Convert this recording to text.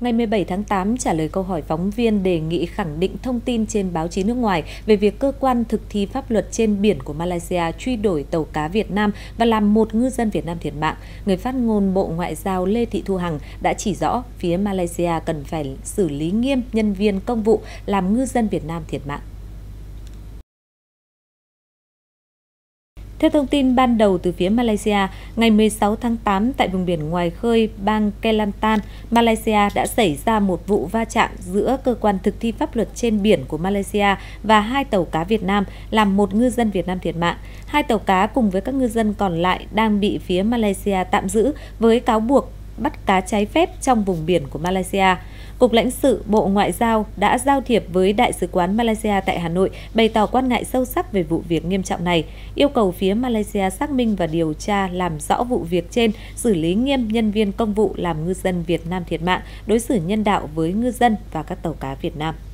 ngày 17 tháng 8 trả lời câu hỏi phóng viên đề nghị khẳng định thông tin trên báo chí nước ngoài về việc cơ quan thực thi pháp luật trên biển của Malaysia truy đuổi tàu cá Việt Nam và làm một ngư dân Việt Nam thiệt mạng, người phát ngôn Bộ Ngoại giao Lê Thị Thu Hằng đã chỉ rõ phía Malaysia cần phải xử lý nghiêm nhân viên công vụ làm ngư dân Việt Nam thiệt mạng. Theo thông tin ban đầu từ phía Malaysia, ngày 16 tháng 8 tại vùng biển ngoài khơi bang Kelantan, Malaysia đã xảy ra một vụ va chạm giữa cơ quan thực thi pháp luật trên biển của Malaysia và hai tàu cá Việt Nam, làm một ngư dân Việt Nam thiệt mạng. Hai tàu cá cùng với các ngư dân còn lại đang bị phía Malaysia tạm giữ với cáo buộc bắt cá trái phép trong vùng biển của Malaysia. Cục lãnh sự Bộ Ngoại giao đã giao thiệp với Đại sứ quán Malaysia tại Hà Nội, bày tỏ quan ngại sâu sắc về vụ việc nghiêm trọng này, yêu cầu phía Malaysia xác minh và điều tra làm rõ vụ việc trên, xử lý nghiêm nhân viên công vụ làm ngư dân Việt Nam thiệt mạng, đối xử nhân đạo với ngư dân và các tàu cá Việt Nam.